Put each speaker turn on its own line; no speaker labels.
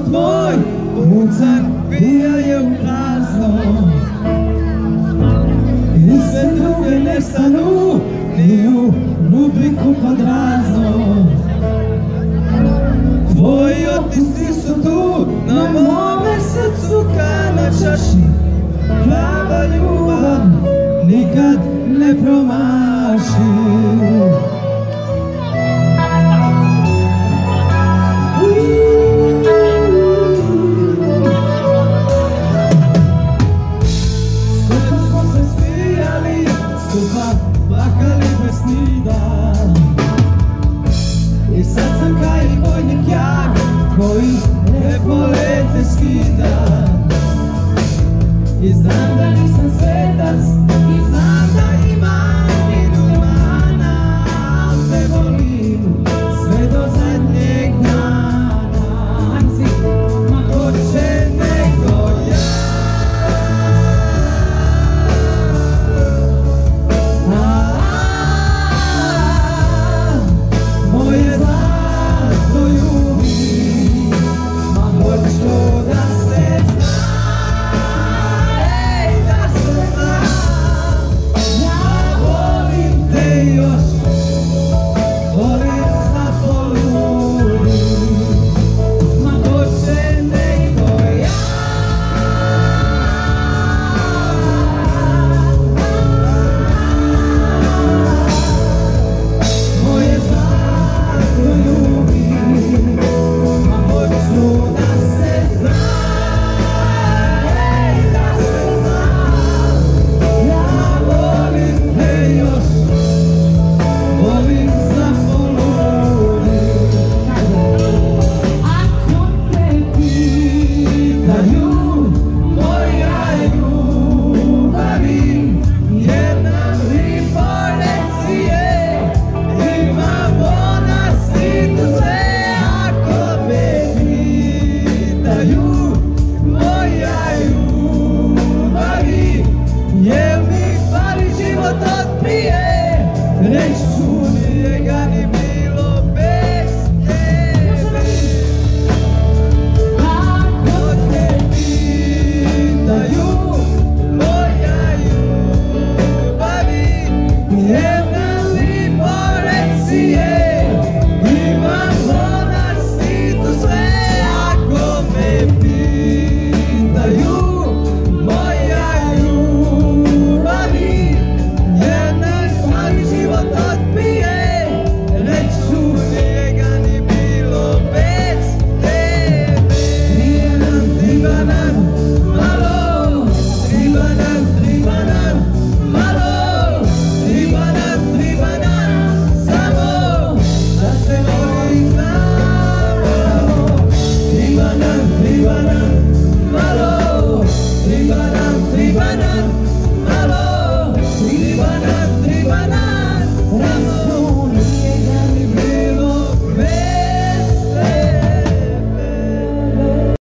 život moj pucan bija je u prazno i sve druge ne stanu ni u rubriku pod razno. Tvoji otisci su tu na mome srcu ka na čaši, prava ljubav nikad ne promaši. Plakali bez nida i sad sam kaj vojnik ja koji epolete skida. I znam da nisam svetac i znam da imam minut mana, al te volim sve do zadnjeg dana. Ma ko će nego ja. Tribanan, malo, tribanan, tribanan.